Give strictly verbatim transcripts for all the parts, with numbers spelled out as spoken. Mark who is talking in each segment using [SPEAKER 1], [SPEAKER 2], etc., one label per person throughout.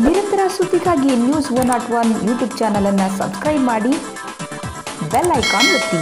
[SPEAKER 1] ನಿರಂತರ ಸುದ್ದಿಗಾಗಿ news one not one YouTube ಚಾನಲನ್ನು ಸಬ್ಸ್ಕ್ರೈಬ್ ಮಾಡಿ, ಬೆಲ್ ಐಕಾನ್ ಒತ್ತಿ.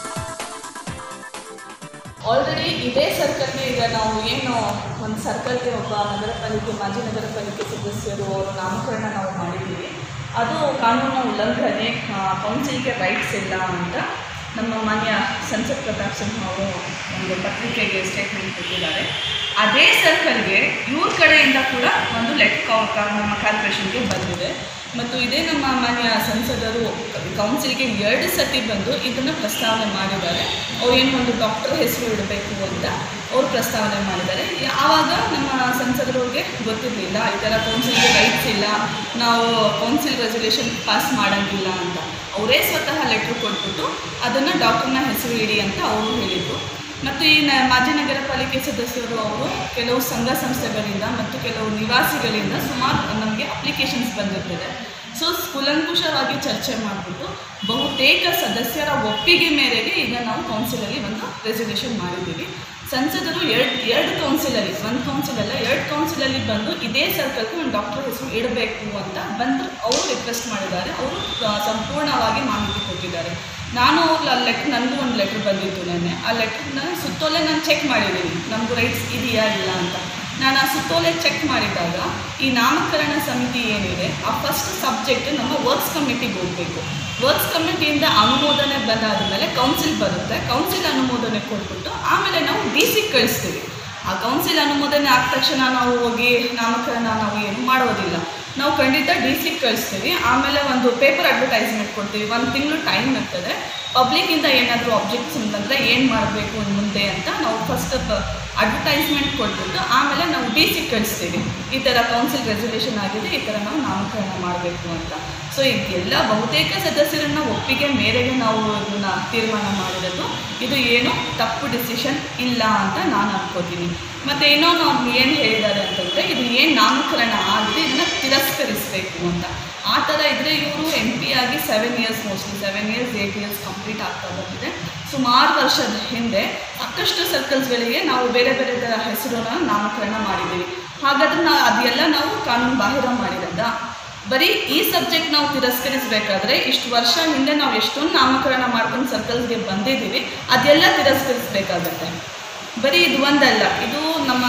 [SPEAKER 2] ಆಲ್ರೆಡಿ ಇದೇ ಸರ್ಕಲ್ಗೆ ಈಗ ನಾವು ಏನು ಒಂದು ಸರ್ಕಲ್ಗೆ ಒಬ್ಬ ನಗರ ಪಾಲಿಕೆ ಮಾಜಿ ನಗರ ಪಾಲಿಕೆ ಸದಸ್ಯರು ಅವರು ನಾಮಕರಣ ನಾವು ಮಾಡಿದ್ದೀವಿ. ಅದು ಕಾನೂನು ಉಲ್ಲಂಘನೆ, ಕೌನ್ಸಿಲ್ಗೆ ರೈಟ್ಸ್ ಇಲ್ಲ ಅಂತ ನಮ್ಮ ಮಾನ್ಯ ಸಂಸತ್ ಪ್ರತಾಪ್ ಸಿಂಹ ಅವರು ಒಂದು ಪತ್ರಿಕೆಗೆ ಸ್ಟೇಟ್ಮೆಂಟ್ ಕೊಟ್ಟಿದ್ದಾರೆ. ಅದೇ ಸರ್ಕಲ್ಗೆ ಇವ್ರ ಕಡೆಯಿಂದ ಕೂಡ ಒಂದು ಲೆಟರ್ ನಮ್ಮ ಕಾರ್ಪೊರೇಷನ್ಗೆ ಬಂದಿದೆ. ಮತ್ತು ಇದೇ ನಮ್ಮ ಮಾನ್ಯ ಸಂಸದರು ಕೌನ್ಸಿಲ್ಗೆ ಎರಡು ಸತಿ ಬಂದು ಇದನ್ನು ಪ್ರಸ್ತಾವನೆ ಮಾಡಿದ್ದಾರೆ. ಅವ್ರೇನು ಒಂದು ಡಾಕ್ಟರ್ ಹೆಸರು ಇಡಬೇಕು ಅಂತ ಅವರು ಪ್ರಸ್ತಾವನೆ ಮಾಡಿದ್ದಾರೆ. ಆವಾಗ ನಮ್ಮ ಸಂಸದರವ್ರಿಗೆ ಗೊತ್ತಿರಲಿಲ್ಲ ಈ ಥರ ಕೌನ್ಸಿಲ್ಗೆ ರೈಟ್ಸ್ ಇಲ್ಲ, ನಾವು ಕೌನ್ಸಿಲ್ ರೆಸಲ್ಯೂಷನ್ ಪಾಸ್ ಮಾಡೋಂಗಿಲ್ಲ ಅಂತ. ಅವರೇ ಸ್ವತಃ ಲೆಟ್ರ್ ಕೊಟ್ಬಿಟ್ಟು ಅದನ್ನು ಡಾಕ್ಟರ್ನ ಹೆಸರು ಇಡಿ ಅಂತ ಅವರು ಹೇಳಿದರು. ಮತ್ತು ಈ ನ ಮಾಜಿ ನಗರ ಪಾಲಿಕೆ ಸದಸ್ಯರು ಅವರು ಕೆಲವು ಸಂಘ ಸಂಸ್ಥೆಗಳಿಂದ ಮತ್ತು ಕೆಲವು ನಿವಾಸಿಗಳಿಂದ ಸುಮಾರು ನಮಗೆ ಅಪ್ಲಿಕೇಶನ್ಸ್ ಬಂದಿರ್ತದೆ. ಸೊ ಕೂಲಂಕುಷವಾಗಿ ಚರ್ಚೆ ಮಾಡಿಬಿಟ್ಟು ಬಹುತೇಕ ಸದಸ್ಯರ ಒಪ್ಪಿಗೆ ಮೇರೆಗೆ ಈಗ ನಾವು ಕೌನ್ಸಿಲಲ್ಲಿ ಒಂದು ರೆಸಲ್ಯೂಷನ್ ಮಾಡಿದ್ದೀವಿ. ಸಂಸದರು ಎರಡು ಎರಡು ಕೌನ್ಸಿಲಲ್ಲಿ, ಒಂದು ಕೌನ್ಸಿಲಲ್ಲ ಎರಡು ಕೌನ್ಸಿಲಲ್ಲಿ ಬಂದು ಇದೇ ಸರ್ಕಲ್ಗೆ ಒಂದು ಡಾಕ್ಟರ್ ಹೆಸರು ಇಡಬೇಕು ಅಂತ ಬಂದು ಅವರು ರಿಕ್ವೆಸ್ಟ್ ಮಾಡಿದ್ದಾರೆ. ಅವರು ಸಂಪೂರ್ಣವಾಗಿ ಮಾಹಿತಿ ಕೊಟ್ಟಿದ್ದಾರೆ. ನಾನು ಅವ್ರು ಆ ಲೆಟ್ರ್, ನನಗೂ ಒಂದು ಲೆಟ್ರ್ ಬಂದಿತ್ತು ನೆನ್ನೆ. ಆ ಲೆಟ್ರನ್ನ ಸುತ್ತೋಲೆ ನಾನು ಚೆಕ್ ಮಾಡಿದ್ದೀನಿ, ನಮಗೂ ರೈಟ್ಸ್ ಇದೆಯಾ ಇಲ್ಲ ಅಂತ. ನಾನು ಆ ಸುತ್ತೋಲೆ ಚೆಕ್ ಮಾಡಿದಾಗ ಈ ನಾಮಕರಣ ಸಮಿತಿ ಏನಿದೆ ಆ ಫಸ್ಟ್ ಸಬ್ಜೆಕ್ಟ್ ನಮ್ಮ ವರ್ಕ್ಸ್ ಕಮಿಟಿಗೆ ಹೋಗಬೇಕು. ವರ್ಕ್ಸ್ ಕಮಿಟಿಯಿಂದ ಅನುಮೋದನೆ ಬಂದಾದ ಮೇಲೆ ಕೌನ್ಸಿಲ್ ಬರುತ್ತೆ. ಕೌನ್ಸಿಲ್ ಅನುಮೋದನೆ ಕೊಟ್ಬಿಟ್ಟು ಆಮೇಲೆ ನಾವು ಡಿ ಸಿಗೆ ಕಳಿಸ್ತೀವಿ. ಆ ಕೌನ್ಸಿಲ್ ಅನುಮೋದನೆ ಆದ ತಕ್ಷಣ ನಾವು ಹೋಗಿ ನಾಮಕರಣ ನಾವು ಏನು ಮಾಡೋದಿಲ್ಲ. ನಾವು ಖಂಡಿತ ಡಿ ಸಿಗೆ ಕಳಿಸ್ತೀವಿ. ಆಮೇಲೆ ಒಂದು ಪೇಪರ್ ಅಡ್ವರ್ಟೈಸ್ಮೆಂಟ್ ಕೊಡ್ತೀವಿ. ಒಂದು ತಿಂಗಳು ಟೈಮ್ ಇರ್ತದೆ. ಪಬ್ಲಿಕ್ಕಿಂದ ಏನಾದರೂ ಆಬ್ಜೆಕ್ಟ್ಸ್ ಅಂತಂದರೆ ಏನು ಮಾಡಬೇಕು ಮುಂದೆ ಅಂತ ನಾವು ಫಸ್ಟ್ ಅಡ್ವರ್ಟೈಸ್ಮೆಂಟ್ ಕೊಟ್ಬಿಟ್ಟು ಆಮೇಲೆ ನಾವು ಡಿ ಸಿಗೆ ಕಳಿಸ್ತೀವಿ. ಈ ಥರ ಕೌನ್ಸಿಲ್ ರೆಸಲ್ಯೂಷನ್ ಆಗಿದೆ, ಈ ಥರ ನಾವು ನಾಮಕರಣ ಮಾಡಬೇಕು ಅಂತ. ಸೊ ಈಗೆಲ್ಲ ಬಹುತೇಕ ಸದಸ್ಯರನ್ನ ಒಪ್ಪಿಗೆ ಮೇರೆಗೆ ನಾವು ಇದನ್ನು ತೀರ್ಮಾನ ಮಾಡಿರೋದು. ಇದು ಏನು ತಪ್ಪು ಡಿಸಿಷನ್ ಇಲ್ಲ ಅಂತ ನಾನು ಅನ್ಕೋತೀನಿ. ಮತ್ತು ಏನೋ ನಾವು ಏನು ಹೇಳಿದ್ದಾರೆ ಅಂತಂದರೆ ಇದು ಏನು ನಾಮಕರಣ ಆಗಿದೆ ಇದನ್ನು ತಿರಸ್ಕರಿಸಬೇಕು ಅಂತ. ಆ ಥರ ಇದ್ದರೆ ಇವರು ಎಂ ಪಿ ಆಗಿ seven years mostly seven years eight years complete ಆಗ್ತಾ ಬಂದಿದೆ. ಸುಮಾರು ವರ್ಷದ ಹಿಂದೆ ಸಾಕಷ್ಟು ಸರ್ಕಲ್ಸ್ಗಳಿಗೆ ನಾವು ಬೇರೆ ಬೇರೆ ಥರ ಹೆಸರನ್ನ ನಾಮಕರಣ ಮಾಡಿದ್ದೀವಿ. ಹಾಗಾದ್ರೆ ನಾವು ಅದೆಲ್ಲ ನಾವು ಕಾನೂನು ಬಾಹಿರ ಮಾಡಿರೋದ? ಬರೀ ಈ ಸಬ್ಜೆಕ್ಟ್ ನಾವು ತಿರಸ್ಕರಿಸಬೇಕಾದ್ರೆ ಇಷ್ಟು ವರ್ಷ ಹಿಂದೆ ನಾವು ಎಷ್ಟೊಂದು ನಾಮಕರಣ ಮಾಡ್ಕೊಂಡು ಸರ್ಕಲ್ಸ್ಗೆ ಬಂದಿದ್ದೀವಿ, ಅದೆಲ್ಲ ತಿರಸ್ಕರಿಸಬೇಕಾಗತ್ತೆ. ಬರೀ ಇದು ಒಂದಲ್ಲ, ಇದು ನಮ್ಮ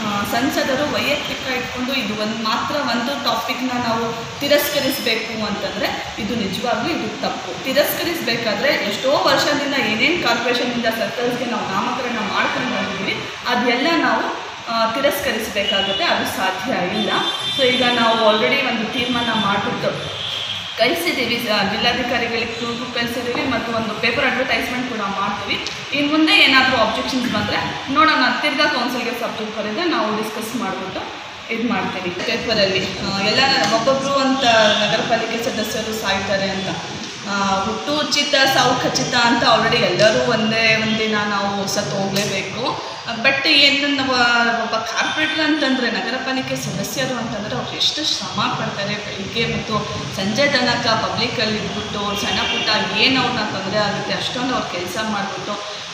[SPEAKER 2] ಸಂಸದರು ವೈಯಕ್ತಿಕ ಇಟ್ಕೊಂಡು ಇದು ಒಂದು ಮಾತ್ರ ಒಂದು ಟಾಪಿಕ್ನ ನಾವು ತಿರಸ್ಕರಿಸಬೇಕು ಅಂತಂದರೆ ಇದು ನಿಜವಾಗ್ಲೂ ಇದು ತಪ್ಪು. ತಿರಸ್ಕರಿಸಬೇಕಾದ್ರೆ ಎಷ್ಟೋ ವರ್ಷದಿಂದ ಏನೇನು ಕಾರ್ಪೊರೇಷನಿಂದ ಸರ್ಕಲ್ಸ್ಗೆ ನಾವು ನಾಮಕರಣ ಮಾಡ್ಕೊಂಡು ಬಂದಿದ್ದೀವಿ ಅದೆಲ್ಲ ನಾವು ತಿರಸ್ಕರಿಸಬೇಕಾಗುತ್ತೆ. ಅದು ಸಾಧ್ಯ ಇಲ್ಲ. ಸೊ ಈಗ ನಾವು ಆಲ್ರೆಡಿ ಒಂದು ತೀರ್ಮಾನ ಮಾಡಿಬಿಟ್ಟು ಕಳಿಸಿದ್ದೀವಿ, ಜಿಲ್ಲಾಧಿಕಾರಿಗಳಿಗೆ ಕೂಗು ಕಳಿಸಿದ್ದೀವಿ ಮತ್ತು ಒಂದು ಪೇಪರ್ ಅಡ್ವರ್ಟೈಸ್ಮೆಂಟ್ ಕೂಡ ಮಾಡ್ತೀವಿ. ಇನ್ನು ಮುಂದೆ ಏನಾದರೂ ಆಬ್ಜೆಕ್ಷನ್ಸ್ ಬಂದರೆ ನೋಡೋಣ, ತಿರ್ಗಾ ಕೌನ್ಸಿಲ್ಗೆ ಸಬ್ಜೆಕ್ಟ್ ಬರೆದ್ರೆ ನಾವು ಡಿಸ್ಕಸ್ ಮಾಡಿಬಿಟ್ಟು ಇದು ಮಾಡ್ತೀವಿ. ಪೇಪರಲ್ಲಿ ಎಲ್ಲ ಒಬ್ಬೊಬ್ಬರು ಅಂತ ನಗರ ಪಾಲಿಕೆ ಸದಸ್ಯರು ಸಾಯ್ತಾರೆ ಅಂತ, ಹುಟ್ಟು ಉಚಿತ ಸಾವು ಖಚಿತ ಅಂತ ಆಲ್ರೆಡಿ ಎಲ್ಲರೂ ಒಂದೇ ಒಂದಿನ ನಾವು ಸತ್ತು ಹೋಗಲೇಬೇಕು. ಬಟ್ ಏನು ಒಬ್ಬ ಕಾರ್ಪೊರೇಟರ್ ಅಂತಂದರೆ ನಗರ ಪಾಲಿಕೆ ಸದಸ್ಯರು ಅಂತಂದರೆ ಅವ್ರು ಎಷ್ಟು ಶ್ರಮ ಪಡ್ತಾರೆ ಬೆಳಿಗ್ಗೆ ಮತ್ತು ಸಂಜೆ ತನಕ ಪಬ್ಲಿಕಲ್ಲಿ ಇದ್ಬಿಟ್ಟು ಸಣ್ಣ ಪುಟ್ಟ ಏನು ಅವ್ರನ್ನ ತೊಂದರೆ ಆಗುತ್ತೆ ಅಷ್ಟೊಂದು ಅವ್ರು ಕೆಲಸ ಮಾಡಿಬಿಟ್ಟು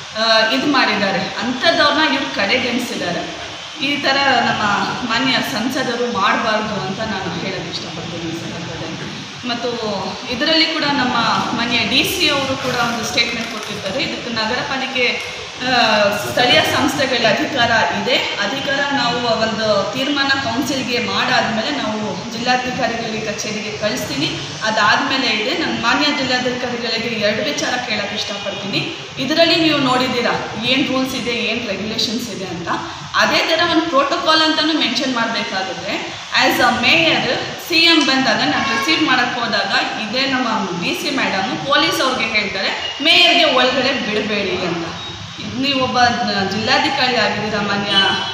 [SPEAKER 2] ಇದು ಮಾಡಿದ್ದಾರೆ. ಅಂಥದ್ದವ್ರನ್ನ ಇವ್ರು ಕಡೆಗಣಿಸಿದ್ದಾರೆ. ಈ ಥರ ನಮ್ಮ ಮಾನ್ಯ ಸಂಸದರು ಮಾಡಬಾರ್ದು ಅಂತ ನಾನು ಹೇಳೋಕ್ಕೆ ಇಷ್ಟಪಡ್ತೀನಿ ಈ ಸಂದರ್ಭದಲ್ಲಿ. ಮತ್ತು ಇದರಲ್ಲಿ ಕೂಡ ನಮ್ಮ ಮಾನ್ಯ ಡಿ ಸಿ ಅವರು ಕೂಡ ಒಂದು ಸ್ಟೇಟ್ಮೆಂಟ್ ಕೊಟ್ಟಿರ್ತಾರೆ. ಇದಕ್ಕೆ ನಗರ ಪಾಲಿಕೆ ಸ್ಥಳೀಯ ಸಂಸ್ಥೆಗಳ ಅಧಿಕಾರ ಇದೆ. ಅಧಿಕಾರ ನಾವು ಒಂದು ತೀರ್ಮಾನ ಕೌನ್ಸಿಲ್ಗೆ ಮಾಡಾದಮೇಲೆ ನಾವು ಜಿಲ್ಲಾಧಿಕಾರಿಗಳಿಗೆ ಕಚೇರಿಗೆ ಕಳಿಸ್ತೀನಿ. ಅದಾದಮೇಲೆ ಇದೆ ನನ್ನ ಮಾನ್ಯ ಜಿಲ್ಲಾಧಿಕಾರಿಗಳಿಗೆ ಎರಡು ವಿಚಾರ ಕೇಳೋಕ್ಕೆ ಇಷ್ಟಪಡ್ತೀನಿ. ಇದರಲ್ಲಿ ನೀವು ನೋಡಿದ್ದೀರಾ ಏನು ರೂಲ್ಸ್ ಇದೆ, ಏನು ರೆಗ್ಯುಲೇಷನ್ಸ್ ಇದೆ ಅಂತ. ಅದೇ ಥರ ಒಂದು ಪ್ರೋಟೋಕಾಲ್ ಅಂತಲೂ ಮೆನ್ಷನ್ ಮಾಡಬೇಕಾಗುತ್ತೆ. As a mayor C M ಬಂದಾಗ ನಾನು ರಿಸೀವ್ ಮಾಡೋಕ್ಕೆ ಹೋದಾಗ ಇದೇ ನಮ್ಮ ಡಿ ಸಿ ಮೇಡಮು ಪೊಲೀಸ್ ಅವ್ರಿಗೆ ಹೇಳ್ತಾರೆ ಮೇಯರ್ಗೆ ಒಳಗಡೆ ಬಿಡಬೇಡಿ ಅಂತ. ನೀವು ಒಬ್ಬ ಜಿಲ್ಲಾಧಿಕಾರಿ ಆಗಿದ್ದೀರ ಮಾನ್ಯ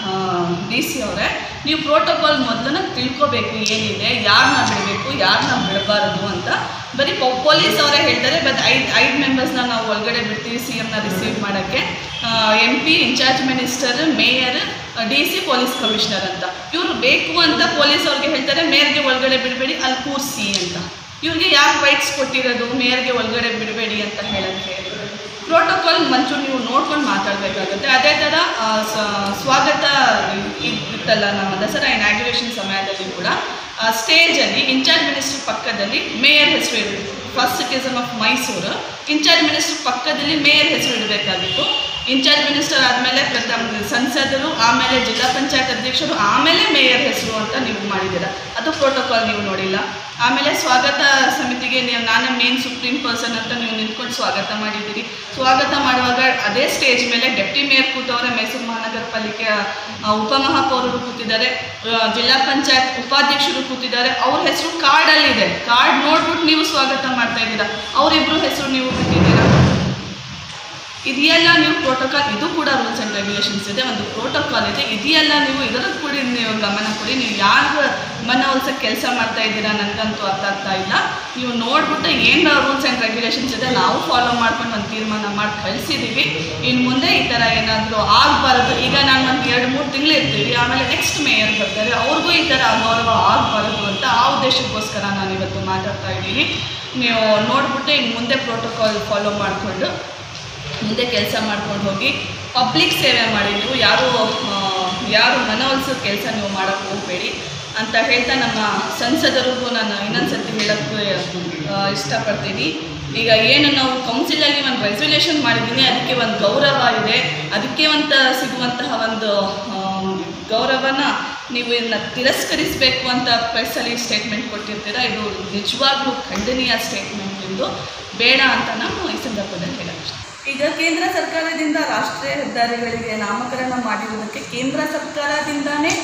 [SPEAKER 2] ಡಿ ಸಿ ಅವರೇ, ನೀವು ಪ್ರೋಟೋಕಾಲ್ ಮೊದಲನ್ನ ತಿಳ್ಕೊಬೇಕು ಏನಿದೆ, ಯಾರನ್ನ ಬಿಡಬೇಕು ಯಾರನ್ನ ಬಿಡಬಾರದು ಅಂತ. ಬರೀ ಪೊಲೀಸ್ ಅವರೇ ಹೇಳ್ತಾರೆ ಬಟ್ ಐದು ಐದು ಮೆಂಬರ್ಸ್ನ ನಾವು ಒಳಗಡೆ ಬಿಡ್ತೀವಿ ಸಿ ಎಮ್ನ ರಿಸೀವ್ ಮಾಡೋಕ್ಕೆ. M P, in charge minister, mayor, D C, police commissioner ಅಂತ. ಇವರು ಬೇಕು ಅಂತ ಪೊಲೀಸ್ ಅವ್ರಿಗೆ ಹೇಳ್ತಾರೆ ಮೇಯರ್ಗೆ ಒಳಗಡೆ ಬಿಡಬೇಡಿ ಅಲ್ಲಿ ಕೂರಿಸಿ ಅಂತ. ಇವ್ರಿಗೆ ಯಾರು ರೈಟ್ಸ್ ಕೊಟ್ಟಿರೋದು ಮೇಯರ್ಗೆ ಒಳಗಡೆ ಬಿಡಬೇಡಿ ಅಂತ ಹೇಳೋಕ್ಕೆ? ಪ್ರೋಟೋಕಾಲ್ ಮಂಚೂರು ನೀವು ನೋಡ್ಕೊಂಡು ಮಾತಾಡಬೇಕಾಗುತ್ತೆ. ಅದೇ ಥರ ಸ್ವಾಗತ ಇತ್ತಲ್ಲ ನಮ್ಮ ದಸರಾ ಇನಾಗ್ಯುರೇಷನ್ ಸಮಯದಲ್ಲಿ ಕೂಡ ಸ್ಟೇಜಲ್ಲಿ ಇನ್ಚಾರ್ಜ್ ಮಿನಿಸ್ಟರ್ ಪಕ್ಕದಲ್ಲಿ ಮೇಯರ್ ಹೆಸರು ಇಡಬೇಕು. First citizen of Mysuru, in charge minister ಪಕ್ಕದಲ್ಲಿ ಮೇಯರ್ ಹೆಸರು ಇಡಬೇಕಾಗಿತ್ತು. ಇನ್ಚಾರ್ಜ್ ಮಿನಿಸ್ಟರ್ ಆದಮೇಲೆ ಪ್ರಥಮ ಸಂಸದರು, ಆಮೇಲೆ ಜಿಲ್ಲಾ ಪಂಚಾಯತ್ ಅಧ್ಯಕ್ಷರು, ಆಮೇಲೆ ಮೇಯರ್ ಹೆಸರು ಅಂತ ನೀವು ಮಾಡಿದ್ದೀರಾ. ಅದು ಪ್ರೋಟೋಕಾಲ್ ನೀವು ನೋಡಿಲ್ಲ. ಆಮೇಲೆ ಸ್ವಾಗತ ಸಮಿತಿಗೆ ನೀವು ನಾನು ಮೇನ್ ಸುಪ್ರೀಂ ಪರ್ಸನ್ ಅಂತ ನೀವು ನಿಂತ್ಕೊಂಡು ಸ್ವಾಗತ ಮಾಡಿದ್ದೀರಿ. ಸ್ವಾಗತ ಮಾಡುವಾಗ ಅದೇ ಸ್ಟೇಜ್ ಮೇಲೆ ಡೆಪ್ಟಿ ಮೇಯರ್ ಕೂತವರೆ, ಮೈಸೂರು ಮಹಾನಗರ ಪಾಲಿಕೆಯ ಉಪಮಹಾಪೌರರು ಕೂತಿದ್ದಾರೆ, ಜಿಲ್ಲಾ ಪಂಚಾಯತ್ ಉಪಾಧ್ಯಕ್ಷರು ಕೂತಿದ್ದಾರೆ. ಅವ್ರ ಹೆಸರು ಕಾರ್ಡಲ್ಲಿದೆ. ಕಾರ್ಡ್ ನೋಡ್ಬಿಟ್ಟು ನೀವು ಸ್ವಾಗತ ಮಾಡ್ತಾ ಇದ್ದೀರಾ. ಅವರಿಬ್ಬರು ಹೆಸರು ನೀವು ಬಿಟ್ಟಿದ್ದೀರಾ. ಇದೆಲ್ಲ ನೀವು ಪ್ರೋಟೋಕಾಲ್, ಇದು ಕೂಡ ರೂಲ್ಸ್ ಆ್ಯಂಡ್ ರೆಗ್ಯುಲೇಷನ್ಸ್ ಇದೆ, ಒಂದು ಪ್ರೋಟೋಕಾಲ್ ಇದೆ. ಇದೆಲ್ಲ ನೀವು ಇದರ ಕೂಡ ನೀವು ಗಮನ ಕೊಡಿ. ನೀವು ಯಾರು ಮನವೊಲಿಸೋಕ್ಕೆ ಕೆಲಸ ಮಾಡ್ತಾ ಇದ್ದೀರಾ ನನಗಂತೂ ಅರ್ಥ ಆಗ್ತಾ ಇಲ್ಲ. ನೀವು ನೋಡ್ಬಿಟ್ಟು ಏನು ರೂಲ್ಸ್ ಆ್ಯಂಡ್ ರೆಗ್ಯುಲೇಷನ್ಸ್ ಇದೆ ನಾವು ಫಾಲೋ ಮಾಡ್ಕೊಂಡು ಒಂದು ತೀರ್ಮಾನ ಮಾಡಿ ಕಳಿಸಿದ್ದೀವಿ. ಇನ್ನು ಮುಂದೆ ಈ ಥರ ಏನಾದರೂ ಆಗಬಾರ್ದು. ಈಗ ನಾನು ಒಂದು ಎರಡು ಮೂರು ತಿಂಗಳು ಇರ್ತೀವಿ, ಆಮೇಲೆ ನೆಕ್ಸ್ಟ್ ಮೇಯರ್ ಬರ್ತಾರೆ, ಅವ್ರಿಗೂ ಈ ಥರ ಅಗೌರವ ಆಗಬಾರ್ದು ಅಂತ ಆ ಉದ್ದೇಶಕ್ಕೋಸ್ಕರ ನಾನು ಇವತ್ತು ಮಾತಾಡ್ತಾ ಇದ್ದೀನಿ. ನೀವು ನೋಡ್ಬಿಟ್ಟು ಇನ್ನು ಮುಂದೆ ಪ್ರೋಟೋಕಾಲ್ ಫಾಲೋ ಮಾಡಿಕೊಂಡು ಮುಂದೆ ಕೆಲಸ ಮಾಡ್ಕೊಂಡು ಹೋಗಿ ಪಬ್ಲಿಕ್ ಸೇವೆ ಮಾಡಿ. ನೀವು ಯಾರು ಯಾರು ಮನವೊಲಿಸೋ ಕೆಲಸ ನೀವು ಮಾಡೋಕ್ಕೆ ಹೋಗಬೇಡಿ ಅಂತ ಹೇಳ್ತಾ ನಮ್ಮ ಸಂಸದರಿಗೂ ನಾನು ಇನ್ನೊಂದು ಸರ್ತಿ ಹೇಳೋಕ್ಕೆ ಇಷ್ಟಪಡ್ತೀನಿ. ಈಗ ಏನು ನಾವು ಕೌನ್ಸಿಲಲ್ಲಿ ಒಂದು ರೆಸಲ್ಯೂಷನ್ ಮಾಡಿದ್ದೀನಿ, ಅದಕ್ಕೆ ಒಂದು ಗೌರವ ಇದೆ, ಅದಕ್ಕೆ ಅಂತ ಸಿಗುವಂತಹ ಒಂದು ಗೌರವನ ನೀವು ಇದನ್ನ ತಿರಸ್ಕರಿಸಬೇಕು ಅಂತ ಪ್ರೆಸ್ಸಲ್ಲಿ ಸ್ಟೇಟ್ಮೆಂಟ್ ಕೊಟ್ಟಿರ್ತೀರ. ಇದು ನಿಜವಾಗ್ಲೂ ಖಂಡನೀಯ ಸ್ಟೇಟ್ಮೆಂಟ್, ಇದು ಬೇಡ ಅಂತ ನಾನು ಈ ಸಂದರ್ಭದಲ್ಲಿ ಹೇಳೋಕ್ಕೆ. ಈಗ ಕೇಂದ್ರ ಸರ್ಕಾರದಿಂದ ರಾಷ್ಟ್ರೀಯ ಹೆದ್ದಾರಿಗಳಿಗೆ ನಾಮಕರಣ ಮಾಡಿರುವುದಕ್ಕೆ ಕೇಂದ್ರ ಸರ್ಕಾರದಿಂದನೇ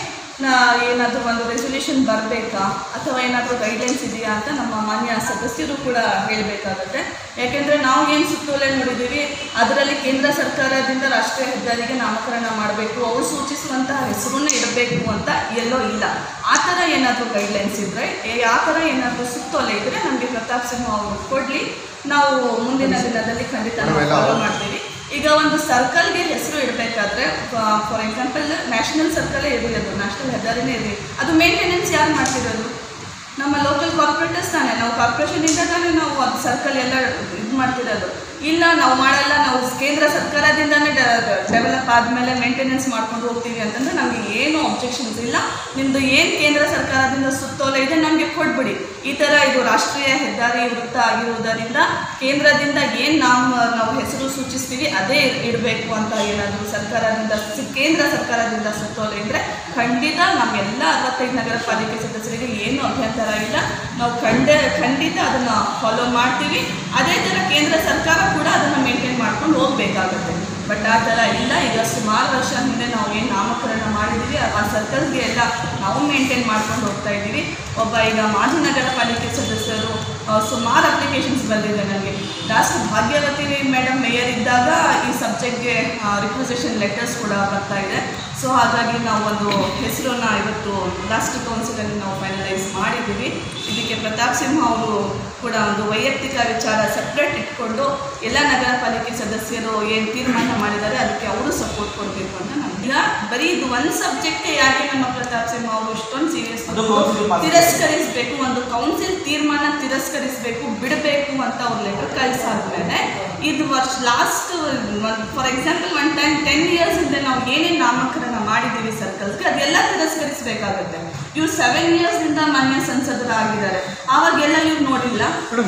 [SPEAKER 2] ಏನಾದರೂ ಒಂದು ರೆಸಲ್ಯೂಷನ್ ಬರಬೇಕಾ ಅಥವಾ ಏನಾದರೂ ಗೈಡ್ಲೈನ್ಸ್ ಇದೆಯಾ ಅಂತ ನಮ್ಮ ಮಾನ್ಯ ಸದಸ್ಯರು ಕೂಡ ಹೇಳಬೇಕಾಗುತ್ತೆ. ಯಾಕೆಂದರೆ ನಾವು ಏನು ಸುತ್ತೋಲೆ ನೋಡಿದ್ದೀವಿ ಅದರಲ್ಲಿ ಕೇಂದ್ರ ಸರ್ಕಾರದಿಂದ ರಾಷ್ಟ್ರೀಯ ಹೆದ್ದಾರಿಗೆ ನಾಮಕರಣ ಮಾಡಬೇಕು, ಅವರು ಸೂಚಿಸುವಂತಹ ಹೆಸರನ್ನೇ ಇಡಬೇಕು ಅಂತ ಎಲ್ಲೋ ಇಲ್ಲ. ಆ ಥರ ಏನಾದರೂ ಗೈಡ್ಲೈನ್ಸ್ ಇದ್ದರೆ, ಆ ಥರ ಏನಾದರೂ ಸುತ್ತೋಲೆ ಇದ್ದರೆ ನಮಗೆ ಪ್ರತಾಪ್ ಸಿಂಹ ಅವರು ಕೊಡಲಿ, ನಾವು ಮುಂದಿನ ದಿನದಲ್ಲಿ ಖಂಡಿತ ಫಾಲೋ ಮಾಡ್ತೀವಿ. ಈಗ ಒಂದು ಸರ್ಕಲ್ಗೆ ಹೆಸರು ಇಡಬೇಕಾದ್ರೆ ಫಾರ್ ಎಕ್ಸಾಂಪಲ್ ನ್ಯಾಷನಲ್ ಸರ್ಕಲೇ ಇರಲಿ, ನ್ಯಾಷನಲ್ ಹೆದ್ದಾರಿನೇ ಇರಲಿ, ಅದು ಮೇಂಟೆನೆನ್ಸ್ ಯಾರು ಮಾಡ್ತಿರೋದು? ನಮ್ಮ ಲೋಕಲ್ ಕಾರ್ಪೊರೇಟರ್ಸ್ ತಾನೇ. ನಾವು ಕಾರ್ಪೊರೇಷನಿಂದ ತಾನೇ ನಾವು ಅದು ಸರ್ಕಲ್ ಎಲ್ಲ ಇದು ಮಾಡ್ತಿರೋದು. ಇಲ್ಲ ನಾವು ಮಾಡಲ್ಲ, ನಾವು ಕೇಂದ್ರ ಸರ್ಕಾರದಿಂದನೇ ಡೆವಲಪ್ ಆದಮೇಲೆ ಮೇಂಟೆನೆನ್ಸ್ ಮಾಡ್ಕೊಂಡು ಹೋಗ್ತೀವಿ ಅಂತಂದರೆ ನಮಗೆ ಏನೂ ಅಬ್ಜೆಕ್ಷನ್ಸ್ ಇಲ್ಲ. ನಿಮ್ಮದು ಏನು ಕೇಂದ್ರ ಸರ್ಕಾರದಿಂದ ಸುತ್ತೋಲೆ ಇದೆ ನಮಗೆ ಕೊಟ್ಬಿಡಿ. ಈ ಥರ ಇದು ರಾಷ್ಟ್ರೀಯ ಹೆದ್ದಾರಿ ವೃತ್ತ ಆಗಿರುವುದರಿಂದ ಕೇಂದ್ರದಿಂದ ಏನು ನಾವು ನಾವು ಹೆಸರು ಸೂಚಿಸ್ತೀವಿ ಅದೇ ಇಡಬೇಕು ಅಂತ ಏನಾದರೂ ಸರ್ಕಾರದಿಂದ ಕೇಂದ್ರ ಸರ್ಕಾರದಿಂದ ಸುತ್ತೋಲೆ ಇದ್ದರೆ ಖಂಡಿತ ನಮ್ಮೆಲ್ಲ ಅರವತ್ತೈದು ನಗರ ಪಾಲಿಕೆ ಸದಸ್ಯರಿಗೆ ಏನೂ ಅಭ್ಯಂತರ ಇಲ್ಲ. ನಾವು ಖಂಡ ಖಂಡಿತ ಅದನ್ನು ಫಾಲೋ ಮಾಡ್ತೀವಿ. ಅದೇ ಥರ ಕೇಂದ್ರ ಸರ್ಕಾರ ಕೂಡ ಅದನ್ನು ಮೇಂಟೈನ್ ಮಾಡ್ಕೊಂಡು ಹೋಗಬೇಕಾಗುತ್ತೆ. ಬಟ್ ಆ ಥರ ಇಲ್ಲ. ಈಗ ಸುಮಾರು ವರ್ಷ ಹಿಂದೆ ನಾವು ಏನು ನಾಮಕರಣ ಮಾಡಿದ್ದೀವಿ ಆ ಸರ್ಕಲ್ಗೆ ಎಲ್ಲ ನಾವು ಮೇಂಟೈನ್ ಮಾಡ್ಕೊಂಡು ಹೋಗ್ತಾ ಇದ್ದೀವಿ. ಒಬ್ಬ ಈಗ ಮಾಜಿ ನಗರ ಪಾಲಿಕೆ ಸದಸ್ಯರು ಸುಮಾರು ಅಪ್ಲಿಕೇಶನ್ಸ್ ಬಂದಿದೆ ನನಗೆ. ಲಾಸ್ಟ್ ಭಾಗ್ಯವತಿ ಮೇಡಮ್ ಮೇಯರ್ ಇದ್ದಾಗ ಈ ಸಬ್ಜೆಕ್ಟ್ಗೆ ರಿಕ್ವೆಸೇಷನ್ ಲೆಟರ್ಸ್ ಕೂಡ ಬರ್ತಾ ಇದೆ. ಸೊ ಹಾಗಾಗಿ ನಾವು ಒಂದು ಹೆಸರನ್ನ ಇವತ್ತು ಲಾಸ್ಟ್ ಕೌನ್ಸಿಲಲ್ಲಿ ನಾವು ಫೈನಲೈಸ್ ಮಾಡಿದ್ದೀವಿ. ಇದಕ್ಕೆ ಪ್ರತಾಪ್ ಸಿಂಹ ಅವರು ಕೂಡ ಒಂದು ವೈಯಕ್ತಿಕ ವಿಚಾರ ಸಪ್ರೇಟ್ ಇಟ್ಕೊಂಡು ಎಲ್ಲ ನಗರ ಪಾಲಿಕೆ ಸದಸ್ಯರು ಏನು ತೀರ್ಮಾನ ಮಾಡಿದ್ದಾರೆ ಅದಕ್ಕೆ ಅವರು ಸಪೋರ್ಟ್ ಕೊಡಬೇಕು ಅಂತ ನಮ್ಗೆ. ಬರೀ ಇದು ಒಂದು ಸಬ್ಜೆಕ್ಟೇ ಯಾಕೆ ನಮ್ಮ ಪ್ರತಾಪ್ ಸಿಂಹ ಅವರು ಇಷ್ಟೊಂದು ಸೀರಿಯಸ್ ತಿರಸ್ಕರಿಸಬೇಕು, ಒಂದು ಕೌನ್ಸಿಲ್ ತೀರ್ಮಾನ ತಿರಸ್ಕರಿಸಬೇಕು ಬಿಡಬೇಕು ಅಂತ ಅವ್ರು ಲೆಟರ್ ಕಳಿಸಾದ್ಮೇಲೆ ಇದು ವರ್ಷ last for example one time ten years ಇಂದ ನಾವು ಏನೇನು ನಾಮಕರಣ ಮಾಡಿದ್ದೀವಿ ಸರ್ಕಲ್ಸ್ಗೆ ಅದೆಲ್ಲ ತಿರಸ್ಕರಿಸಬೇಕಾಗುತ್ತೆ. ಇವ್ರು ಸೆವೆನ್ ಇಯರ್ಸ್ನಿಂದ ಮಾನ್ಯ ಸಂಸದರಾಗಿದ್ದಾರೆ, ಆವಾಗೆಲ್ಲ ಇವ್ರು ನೋಡಿಲ್ಲ.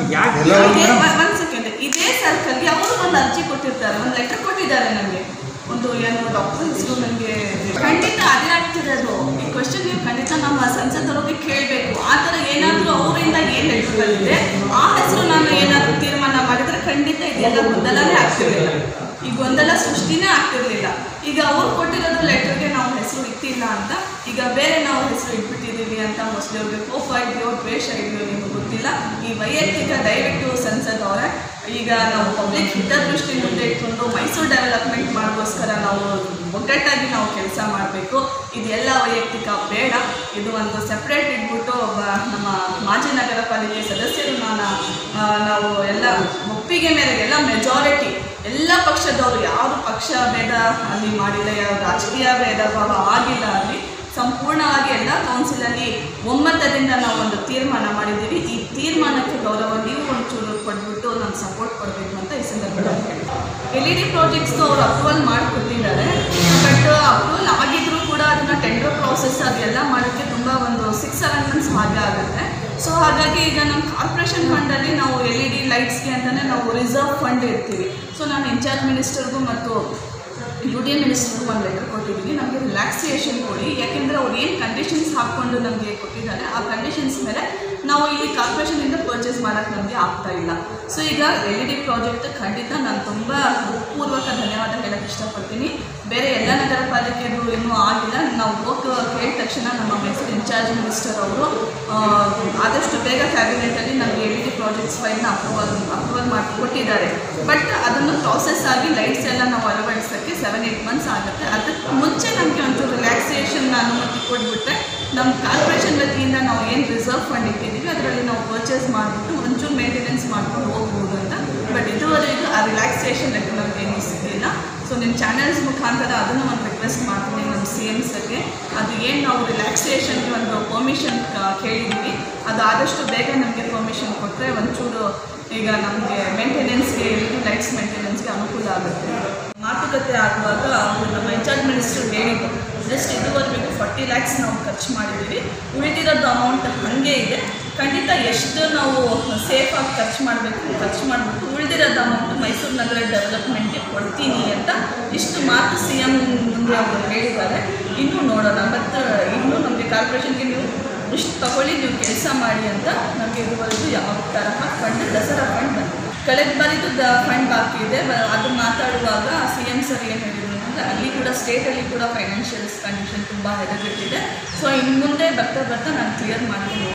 [SPEAKER 2] ಒಂದು ಸೆಕೆಂಡ್, ಇದೇ ಸರ್ಕಲ್ಗೆ ಅವರು ಒಂದು ಅರ್ಜಿ ಕೊಟ್ಟಿರ್ತಾರೆ, ಒಂದು ಲೆಟರ್ ಕೊಟ್ಟಿದ್ದಾರೆ ನನಗೆ, ಒಂದು ಏನು ಡಾಕ್ಟರ್ ಹೆಸರು ನನಗೆ ಖಂಡಿತ ಅದೇ ಆಗ್ತಿರೋದು. ಈ ಕ್ವಶನ್ ನೀವು ಖಂಡಿತ ನಮ್ಮ ಸಂಸದರಿಗೆ ಕೇಳಬೇಕು. ಆ ಥರ ಏನಾದರೂ ಅವರಿಂದ ಏನು ಲೆಟರ್ ಬಂದಿದೆ ಆ ಹೆಸರು ನಾನು ಏನಾದರೂ ತೀರ್ಮಾನ ಮಾಡಿದರೆ ಖಂಡಿತ ಇದೆಲ್ಲ ಗೊಂದಲನೇ ಆಗ್ತಿರಲಿಲ್ಲ, ಈ ಗೊಂದಲ ಸೃಷ್ಟಿನೇ ಆಗ್ತಿರಲಿಲ್ಲ. ಈಗ ಅವ್ರು ಕೊಟ್ಟಿರೋದು ಲೆಟರ್ಗೆ ನಾವು ಹೆಸರು ಇಟ್ಟಿಲ್ಲ ಅಂತ, ಈಗ ಬೇರೆ ನಾವು ಹೆಸರು ಇಟ್ಬಿಟ್ಟಿದ್ದೀವಿ ಅಂತ ಮೋಸ್ಟ್ಲಿ ಅವ್ರಿಗೆ ಕೋಪ ಇದೆಯೋ ದ್ವೇಷ ಇದೆಯೋ ನಿಮ್ಗೆ ಗೊತ್ತಿಲ್ಲ. ಈ ವೈಯಕ್ತಿಕ ದಯವಿಟ್ಟು ಸಂಸದವರೇ, ಈಗ ನಾವು ಪಬ್ಲಿಕ್ ಹಿತದೃಷ್ಟಿ ಮುಂದೆ ಇಟ್ಕೊಂಡು ಮೈಸೂರು ಡೆವಲಪ್ಮೆಂಟ್ ಮಾಡೋಕ್ಕೋಸ್ಕರ ನಾವು ಒಗ್ಗಟ್ಟಾಗಿ ನಾವು ಕೆಲಸ ಮಾಡಬೇಕು. ಇದೆಲ್ಲ ವೈಯಕ್ತಿಕ ಬೇಡ. ಇದು ಒಂದು ಸಪ್ರೇಟ್ ಇಟ್ಬಿಟ್ಟು ಒಬ್ಬ ನಮ್ಮ ಮಾಜಿ ನಗರ ಪಾಲಿಕೆ ಸದಸ್ಯರು ನಾನು ನಾವು ಎಲ್ಲ ಒಪ್ಪಿಗೆ ಮೇರೆಗೆ ಎಲ್ಲ ಮೆಜಾರಿಟಿ ಎಲ್ಲ ಪಕ್ಷದವರು ಯಾವುದು ಪಕ್ಷ ಭೇದ ಅಲ್ಲಿ ಮಾಡಿಲ್ಲ, ಯಾವ ರಾಜಕೀಯ ಭೇದ ಭಾವ ಆಗಿಲ್ಲ ಅಲ್ಲಿ, ಸಂಪೂರ್ಣವಾಗಿ ಎಲ್ಲ ಕೌನ್ಸಿಲಲ್ಲಿ ಒಮ್ಮತದಿಂದ ನಾವು ಒಂದು ತೀರ್ಮಾನ ಮಾಡಿದ್ದೀವಿ. ಈ ತೀರ್ಮಾನಕ್ಕೆ ಗೌರವ ನೀವು ಒಂಚೂರು ಕೊಟ್ಬಿಟ್ಟು ನಮ್ಗೆ ಸಪೋರ್ಟ್ ಕೊಡಬೇಕು ಅಂತ ಈ ಸಂದರ್ಭದಲ್ಲಿ ಹೇಳ್ತಾರೆ. ಎಲ್ ಇ ಡಿ ಪ್ರಾಜೆಕ್ಟ್ಸ್ದು ಅವರು ಅಪ್ರೂವಲ್ ಮಾಡಿಕೊಟ್ಟಿದ್ದಾರೆ. ಬಟ್ ಅಪ್ರೂವಲ್ ಆಗಿದ್ರೂ ಕೂಡ ಅದನ್ನು ಟೆಂಡರ್ ಪ್ರಾಸೆಸ್ ಅದೆಲ್ಲ ಮಾಡೋಕ್ಕೆ ತುಂಬ ಒಂದು ಸಿಕ್ಸ್ ಸೆವೆನ್ ಮಂತ್ಸ್ ಹಾಗೆ ಆಗುತ್ತೆ. ಸೊ ಹಾಗಾಗಿ ಈಗ ನಮ್ಮ ಕಾರ್ಪೊರೇಷನ್ ಫಂಡಲ್ಲಿ ನಾವು ಎಲ್ ಇ ಡಿ ಲೈಟ್ಸ್ಗೆ ಅಂತಲೇ ನಾವು ರಿಸರ್ವ್ ಫಂಡ್ ಇರ್ತೀವಿ. ಸೊ ನಾನು ಇನ್ಚಾರ್ಜ್ ಮಿನಿಸ್ಟರ್ಗೂ ಮತ್ತು ಯು ಡಿ ಎ ಮಿನಿಸ್ಟರ್ಗೂ ಒಂದು ಲೆಟರ್ ಕೊಟ್ಟಿದ್ದೀನಿ, ನಮಗೆ ರಿಲ್ಯಾಕ್ಸಿಯೇಷನ್ ಕೊಡಿ. ಯಾಕೆಂದರೆ ಅವ್ರು ಏನು ಕಂಡೀಷನ್ಸ್ ಹಾಕ್ಕೊಂಡು ನಮಗೆ ಕೊಟ್ಟಿದ್ದಾರೆ ಆ ಕಂಡೀಷನ್ಸ್ ಮೇಲೆ ನಾವು ಇಲ್ಲಿ ಕಾರ್ಪೊರೇಷನಿಂದ ಪರ್ಚೇಸ್ ಮಾಡೋಕ್ಕೆ ನಮಗೆ ಆಗ್ತಾ ಇಲ್ಲ. ಸೊ ಈಗ ಎಲ್ ಇ ಡಿ ಪ್ರಾಜೆಕ್ಟ್ ಖಂಡಿತ ನಾನು ತುಂಬ ಪೂರ್ವಕ ಧನ್ಯವಾದ ಹೇಳೋಕ್ಕೆ ಇಷ್ಟಪಡ್ತೀನಿ. ಬೇರೆ ಎಲ್ಲ ನಗರ ಪಾಲಿಕೆಗಳು ಇನ್ನೂ ಆಗಿಲ್ಲ. ನಾವು ಹೋಗಿ ಕೇಳಿದ ತಕ್ಷಣ ನಮ್ಮ ಮೈಸೂರು ಇನ್ಚಾರ್ಜ್ ಮಿನಿಸ್ಟರ್ ಅವರು ಆದಷ್ಟು ಬೇಗ ಕ್ಯಾಬಿನೆಟಲ್ಲಿ ನಮಗೆ ಎಲ್ ಇ ಡಿ ಪ್ರಾಜೆಕ್ಟ್ಸ್ ಫೈಲ್ನ ಅಪ್ರೂವಲ್ ಅಪ್ರೂವಲ್ ಮಾಡಿ ಕೊಟ್ಟಿದ್ದಾರೆ. ಬಟ್ ಅದನ್ನು ಪ್ರಾಸೆಸ್ ಆಗಿ ಲೈಟ್ಸ್ ಎಲ್ಲ ನಾವು ಅಳವಡಿಸೋಕ್ಕೆ ಸೆವೆನ್ ಏಯ್ಟ್ ಮಂತ್ಸ್ ಆಗುತ್ತೆ. ಅದಕ್ಕೆ ಮುಂಚೆ ನಮಗೆ ಒಂಚೂರು ರಿಲ್ಯಾಕ್ಸಿಯೇಷನ್ ಅನುಮತಿ ಕೊಟ್ಬಿಟ್ರೆ ನಮ್ಮ ಕಾರ್ಪೊರೇಷನ್ ವತಿಯಿಂದ ನಾವು ಏನು ರಿಸರ್ವ್ ಫಂಡ್ ಇಟ್ಟಿದ್ದೀವಿ ಅದರಲ್ಲಿ ನಾವು ಪರ್ಚೇಸ್ ಮಾಡಿಬಿಟ್ಟು ಒಂಚೂರು ಮೇಂಟೆನೆನ್ಸ್ ಮಾಡ್ಕೊಂಡು ಹೋಗ್ಬೋದು ಅಂತ. ಬಟ್ ಇದುವರೆಗೂ ಆ ರಿಲ್ಯಾಕ್ಸಿಯೇಷನ್ ಲೆಕ್ಕ ನಮಗೆ ಏನು ಸಿಗಲಿಲ್ಲ. ಸೊ ನಿಮ್ಮ ಚಾನಲ್ಸ್ ಮುಖಾಂತರ ಅದನ್ನು ಒಂದು ರಿಕ್ವೆಸ್ಟ್ ಮಾಡ್ತೀನಿ ನಮ್ಮ ಸಿ ಎಮ್ ಸರ್ಗೆ. ಅದು ಏನು ನಾವು ರಿಲ್ಯಾಕ್ಸಿಯೇಷನ್ಗೆ ಒಂದು ಪರ್ಮಿಷನ್ ಕೇಳಿದ್ದೀವಿ ಅದು ಆದಷ್ಟು ಬೇಗ ನಮಗೆ ಪರ್ಮಿಷನ್ ಕೊಟ್ಟರೆ ಒಂಚೂರು ಈಗ ನಮಗೆ ಮೇಂಟೆನೆನ್ಸ್ಗೆ ಎಲ್ ಇ ಡಿ ಲೈಟ್ಸ್ ಮೇಂಟೆನೆನ್ಸ್ಗೆ ಅನುಕೂಲ ಆಗುತ್ತೆ. ಮಾತುಕತೆ ಆಗುವಾಗ ನಮ್ಮ ಇನ್ಚಾರ್ಜ್ ಮಿನಿಸ್ಟರ್ ಹೇಳಿದ್ದು ಜಸ್ಟ್ ಇದುವರೆಗೂ ಫಾರ್ಟಿ ಲ್ಯಾಕ್ಸ್ ನಾವು ಖರ್ಚು ಮಾಡಿದ್ದೀವಿ, ಉಳಿದಿರೋದು ಅಮೌಂಟ್ ಹಾಗೆ ಇದೆ. ಖಂಡಿತ ಎಷ್ಟು ನಾವು ಸೇಫಾಗಿ ಖರ್ಚು ಮಾಡಬೇಕು ಖರ್ಚು ಮಾಡಬೇಕು, ಉಳಿದಿರೋದು ಅಮೌಂಟ್ ಮೈಸೂರು ನಗರ ಡೆವಲಪ್ಮೆಂಟ್ಗೆ ಕೊಡ್ತೀನಿ ಅಂತ ಇಷ್ಟು ಮಾತು ಸಿ ಎಮ್ ಮುಂದೆ ಅವರು ಹೇಳಿದ್ದಾರೆ. ಇನ್ನೂ ನೋಡೋಣ. ಮತ್ತು ಇನ್ನೂ ನಮಗೆ ಕಾರ್ಪೊರೇಷನ್ಗೆ ನೀವು ಇಷ್ಟು ತಗೊಳ್ಳಿ, ನೀವು ಕೆಲಸ ಮಾಡಿ ಅಂತ ನಮಗೆ ಇದುವರೆಗೂ ಯಾವ ತರಹ ಫಂಡ್ ದಸರಾ ಫಂಡ್ ಬಂದಿದೆ. ಕಳೆದ ಬಾರಿದು ದ ಫಂಡ್ ಬಾಕಿ ಇದೆ. ಅದು ಮಾತಾಡುವಾಗ ಸಿ ಎಮ್ ಸರ್ ಏನು ಹೇಳಿದ್ರು ಅಂದರೆ ಅಲ್ಲಿ ಕೂಡ ಸ್ಟೇಟಲ್ಲಿ ಕೂಡ ಫೈನಾನ್ಷಿಯಲ್ಸ್ ಕಂಡೀಷನ್ ತುಂಬ ಹೆದರಿಟ್ಟಿದೆ. ಸೊ ಇನ್ನು ಮುಂದೆ ಬರ್ತಾ ಬರ್ತಾ ನಾನು ಕ್ಲಿಯರ್ ಮಾಡ್ತೀನಿ.